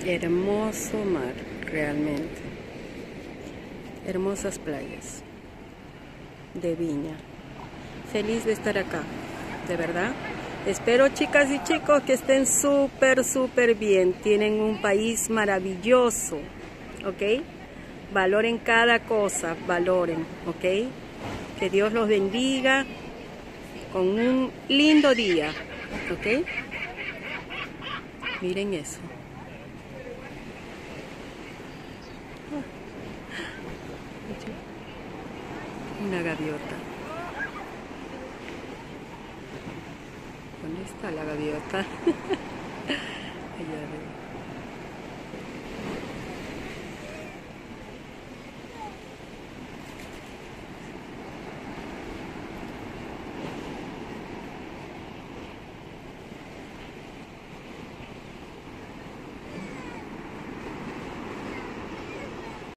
Hermoso mar, realmente. Hermosas playas de Viña. Feliz de estar acá, de verdad. Espero, chicas y chicos, que estén súper bien. Tienen un país maravilloso, ¿ok? Valoren cada cosa, valoren, ¿ok? Que Dios los bendiga con un lindo día, ¿ok? Miren eso. Una gaviota. ¿Dónde está la gaviota? Allá arriba.